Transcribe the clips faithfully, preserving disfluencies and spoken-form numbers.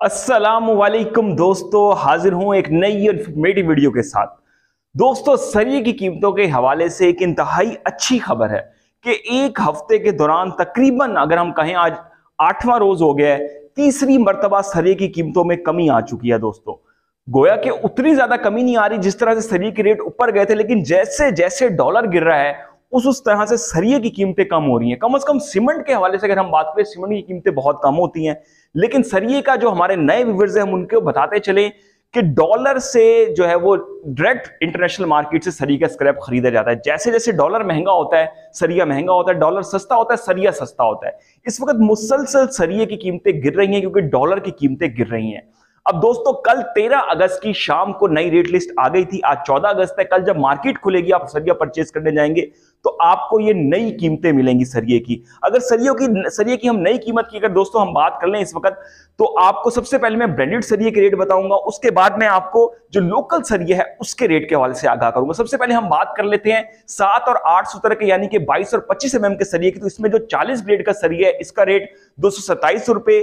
अस्सलामुअलैकुम दोस्तों, हाजिर हूं एक नई इन्फॉर्मेटिव वीडियो के साथ। दोस्तों, सरिये की कीमतों के हवाले से एक इंतहाई अच्छी खबर है कि एक हफ्ते के दौरान तकरीबन अगर हम कहें आज आठवां रोज हो गया है, तीसरी मर्तबा सरिये की कीमतों में कमी आ चुकी है। दोस्तों, गोया कि उतनी ज्यादा कमी नहीं आ रही जिस तरह से सरिये के रेट ऊपर गए थे, लेकिन जैसे जैसे डॉलर गिर रहा है उस उस तरह से सरिये की कीमतें कम हो रही हैं। कम से कम सीमेंट के हवाले से अगर हम बात करें, सीमेंट की कीमतें बहुत कम होती हैं, लेकिन सरिये का जो हमारे नए व्यूअर्स हैं हम उनको बताते चले कि डॉलर से जो है वो डायरेक्ट इंटरनेशनल मार्केट से सरिये का स्क्रैप खरीदा जाता है। जैसे जैसे डॉलर महंगा होता है सरिया महंगा होता है, डॉलर सस्ता होता है सरिया सस्ता होता है। इस वक्त मुसलसल सरिये की कीमतें गिर रही हैं क्योंकि डॉलर की कीमतें गिर रही हैं। अब दोस्तों, कल तेरह अगस्त की शाम को नई रेट लिस्ट आ गई थी। आज चौदह अगस्त है। कल जब मार्केट खुलेगी, आप सरिया परचेज करने जाएंगे तो आपको ये नई कीमतें मिलेंगी सरिये की। अगर सरियों की सरिये की हम नई कीमत की अगर दोस्तों हम बात कर लें इस वक्त, तो आपको सबसे पहले मैं ब्रांडेड सरिये के रेट बताऊंगा, उसके बाद मैं आपको जो लोकल सरिये है उसके रेट के हवाले से आगाह करूंगा। सबसे पहले हम बात कर लेते हैं सात और आठ सूत्र के, यानी कि बाईस और पच्चीस एम एम के सरिये की। तो इसमें जो चालीस ग्रेड का सरिया है इसका रेट दो सौ सत्ताईस रुपए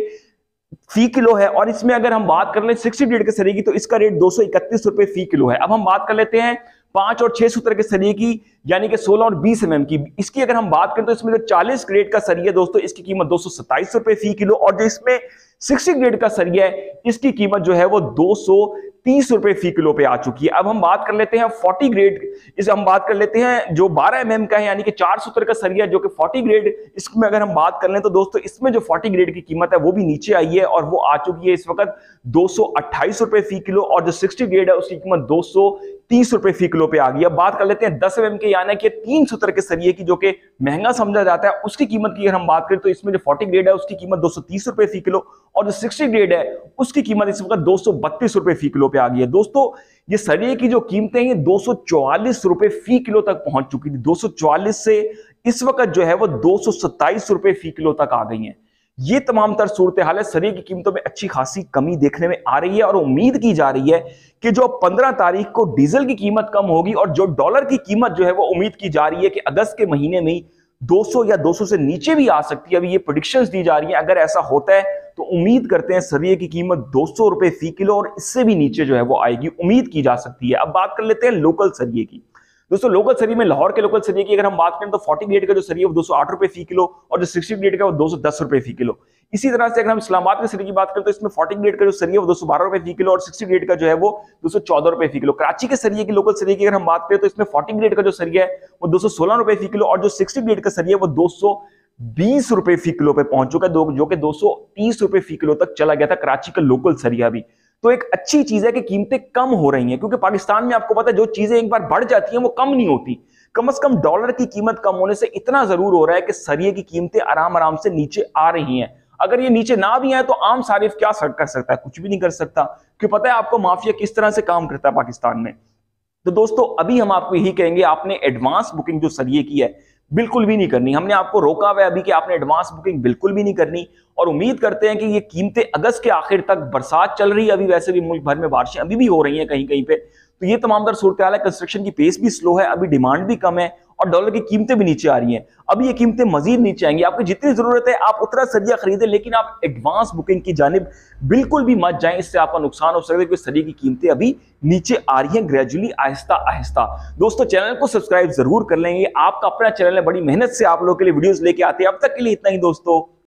फी किलो है, और इसमें अगर हम बात कर ले साठ ग्रेड के सरिये की तो इसका रेट दो सौ इकतीस रुपए फी किलो है। अब हम बात कर लेते हैं पांच और छह सूत्र के सरिये की, यानी कि सोलह और बीस एम एम की। इसकी अगर हम बात करें तो इसमें जो चालीस ग्रेड का सरिया दोस्तों इसकी कीमत दो सौ सत्ताईस रुपए फी किलो, और जो इसमें साठ ग्रेड का सरिया है इसकी कीमत जो है वो दो सौ तीस रुपए फी किलो पे आ चुकी है। अब हम बात कर लेते हैं चालीस ग्रेड, इस हम बात कर लेते हैं जो बारह एम एम का है, यानी कि चार सूत्र का सरिया जो कि चालीस ग्रेड, इसमें अगर हम बात कर लें तो दोस्तों इसमें जो चालीस ग्रेड की कीमत है वो भी नीचे आई है और वो आ चुकी है इस वक्त दो सौ अट्ठाईस रुपए फी किलो, और जो साठ ग्रेड है उसकी कीमत दो सौ तीस रुपए फी किलो पे आ गई। अब बात कर लेते हैं दस एम एम के, यानी कि तीन सूत्र के सरिये की, जो कि महंगा समझा जाता है, उसकी कीमत की अगर हम बात करें तो इसमें जो चालीस ग्रेड है उसकी कीमत दो सौ तीस रुपए फी किलो, और जो साठ ग्रेड है उसकी कीमत इस वक्त दो सौ बत्तीस रुपए फी किलो पे आ गई है। दोस्तों, ये सरिये की जो कीमतें हैं दो सौ चौवालीस रुपए फी किलो तक पहुंच चुकी थी। दो सौ चौवालीस से इस वक्त जो है वो दो सौ सत्ताईस रुपए फी किलो तक आ गई हैं। ये तमाम तर सूरत हाल है, सरिये की कीमतों में अच्छी खासी कमी देखने में आ रही है, और उम्मीद की जा रही है कि जो पंद्रह तारीख को डीजल की कीमत कम होगी और जो डॉलर की कीमत जो है वो उम्मीद की जा रही है कि अगस्त के महीने में ही दो सौ या दो सौ से नीचे भी आ सकती है। अभी ये प्रेडिक्शंस दी जा रही हैं। अगर ऐसा होता है तो उम्मीद करते हैं सरिये की कीमत दो सौ रुपए फी किलो और इससे भी नीचे जो है वो आएगी, उम्मीद की जा सकती है। अब बात कर लेते हैं लोकल सरिये की। दोस्तों, लोकल सरिये में लाहौर के लोकल सरिये की अगर हम बात करें तो चालीस ग्रेड का जो सरिया वो दो सौ आठ रुपए फी किलो, और जो साठ ग्रेड का वो दो सौ दस रुपए फी किलो। इसी तरह से अगर हम इस्लामाबाद के सरिये की बात करें तो इसमें चालीस ग्रेड का जो सरिया वो दो सौ बारह रुपए फी किलो, और साठ ग्रेड का जो है वो दो सौ चौदह रुपए फी किलो। कराची के सरिये की लोकल सरिये की अगर हम बात करें तो इसमें चालीस ग्रेड का जो सरिया है वो दो सौ सोलह रुपए फी किलो, और जो साठ ग्रेड का सरिया वो दो सौ बीस रुपए फी किलो पे पहुंच चुका है, जो कि दो सौ तीस रुपए फी किलो तक चला गया था कराची का लोकल सरिया भी। तो एक अच्छी चीज है कि कीमतें कम हो रही हैं, क्योंकि पाकिस्तान में आपको पता है जो चीजें एक बार बढ़ जाती हैं वो कम नहीं होती। कम से कम डॉलर की कीमत कम होने से इतना जरूर हो रहा है कि सरिये की कीमतें आराम आराम से नीचे आ रही हैं। अगर ये नीचे ना भी आए तो आम सारिफ क्या कर सकता है? कुछ भी नहीं कर सकता, क्योंकि पता है आपको माफिया किस तरह से काम करता है पाकिस्तान में। तो दोस्तों, अभी हम आपको यही कहेंगे, आपने एडवांस बुकिंग जो सरिये की है बिल्कुल भी नहीं करनी। हमने आपको रोका हुआ है अभी कि आपने एडवांस बुकिंग बिल्कुल भी नहीं करनी, और उम्मीद करते हैं कि ये कीमतें अगस्त के आखिर तक, बरसात चल रही है अभी, वैसे भी मुल्क भर में बारिशें अभी भी हो रही हैं कहीं कहीं पे, तो ये तमाम तर सूरत हाल है। कंस्ट्रक्शन की पेस भी स्लो है, अभी डिमांड भी कम है, और डॉलर की कीमतें भी नीचे आ रही हैं। अभी ये कीमतें मजीद नीचे आएंगी। आपको जितनी जरूरत है आप उतना सरिया खरीदें, लेकिन आप एडवांस बुकिंग की जानिब बिल्कुल भी मत जाएं, इससे आपका नुकसान हो सकता है, क्योंकि सरिये की कीमतें अभी नीचे आ रही हैं ग्रेजुअली, आहिस्ता आहिस्ता। दोस्तों, चैनल को सब्सक्राइब जरूर कर लेंगे, आपका अपना चैनल है, बड़ी मेहनत से आप लोगों के लिए वीडियोस लेके आते हैं। अब तक के लिए इतना ही दोस्तों,